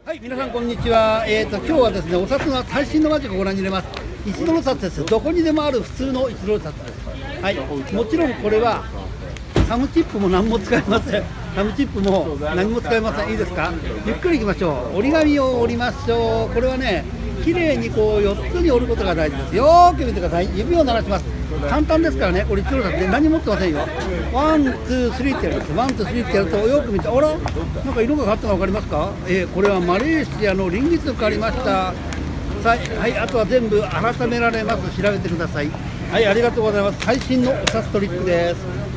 はい、皆さんこんにちは。今日はですね、お札の最新のマジックをご覧に入れます。1ドル札です。どこにでもある普通の1ドル札です。はい、もちろんこれはサムチップも何も使いません。サムチップも何も使いません。いいですか？ゆっくりいきましょう。折り紙を折りましょう。これはね、綺麗にこう4つに折ることが大事です。よーく見てください。指を鳴らします。簡単ですからね、これ1ドル札で何も持ってませんよ。ワン、ツー、スリーってやるんです。ワン、ツー、スリーってやるとよく見て、あら、なんか色が変わったの分かりますか？これはマレーシアのリンギス変わりました。はい、あとは全部改められます。調べてください。はい、ありがとうございます。最新のお札トリックです。